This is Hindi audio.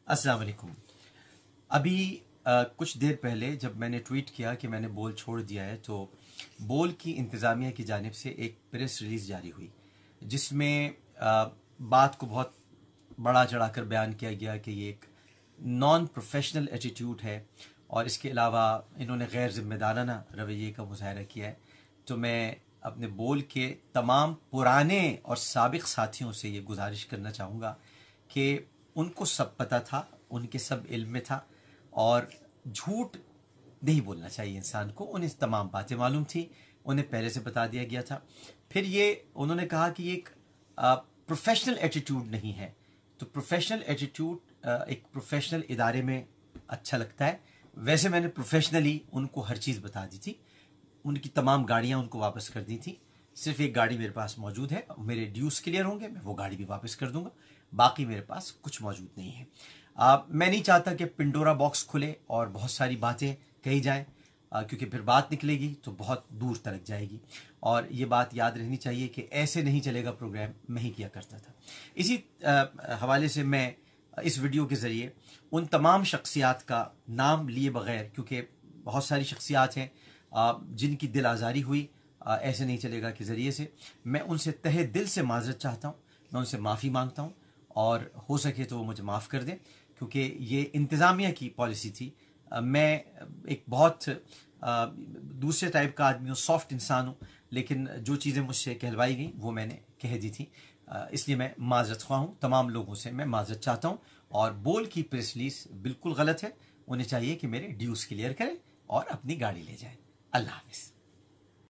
अस्सलाम वालेकुम। अभी कुछ देर पहले जब मैंने ट्वीट किया कि मैंने बोल छोड़ दिया है, तो बोल की इंतज़ामिया की जानिब से एक प्रेस रिलीज़ जारी हुई जिसमें बात को बहुत बड़ा चढ़ाकर बयान किया गया कि ये एक नॉन प्रोफेशनल एटीट्यूड है और इसके अलावा इन्होंने गैर जिम्मेदाराना रवैये का मुजाहरा किया है। तो मैं अपने बोल के तमाम पुराने और साबिक साथियों से ये गुजारिश करना चाहूँगा कि उनको सब पता था, उनके सब इल्म में था और झूठ नहीं बोलना चाहिए इंसान को। उन्हें तमाम बातें मालूम थी, उन्हें पहले से बता दिया गया था। फिर ये उन्होंने कहा कि ये एक प्रोफेशनल एटीट्यूड नहीं है। तो प्रोफेशनल एटीट्यूड एक प्रोफेशनल इदारे में अच्छा लगता है। वैसे मैंने प्रोफेशनली उनको हर चीज़ बता दी थी, उनकी तमाम गाड़ियां उनको वापस कर दी थी। सिर्फ एक गाड़ी मेरे पास मौजूद है, मेरे ड्यूज क्लियर होंगे मैं वो गाड़ी भी वापस कर दूंगा, बाकी मेरे पास कुछ मौजूद नहीं है। मैं नहीं चाहता कि पिंडोरा बॉक्स खुले और बहुत सारी बातें कही जाएं, क्योंकि फिर बात निकलेगी तो बहुत दूर तक जाएगी। और ये बात याद रहनी चाहिए कि ऐसे नहीं चलेगा प्रोग्राम, मैं ही किया करता था। इसी हवाले से मैं इस वीडियो के ज़रिए उन तमाम शख्सियात का नाम लिए बगैर, क्योंकि बहुत सारी शख्सियात हैं जिनकी दिल आज़ारी हुई ऐसे नहीं चलेगा के ज़रिए से, मैं उनसे तहे दिल से माजरत चाहता हूँ, मैं उनसे माफ़ी मांगता हूँ और हो सके तो वो मुझे माफ़ कर दें, क्योंकि ये इंतज़ामिया की पॉलिसी थी। मैं एक बहुत दूसरे टाइप का आदमी हूँ, सॉफ्ट इंसान हूँ, लेकिन जो चीज़ें मुझसे कहलवाई गई वो मैंने कह दी थी। इसलिए मैं माजरत ख्वाह हूँ, तमाम लोगों से मैं माजरत चाहता हूँ। और बोल की प्रेस रिलीज बिल्कुल गलत है, उन्हें चाहिए कि मेरे ड्यूज क्लियर करें और अपनी गाड़ी ले जाएं। अल्लाह हाफिज़।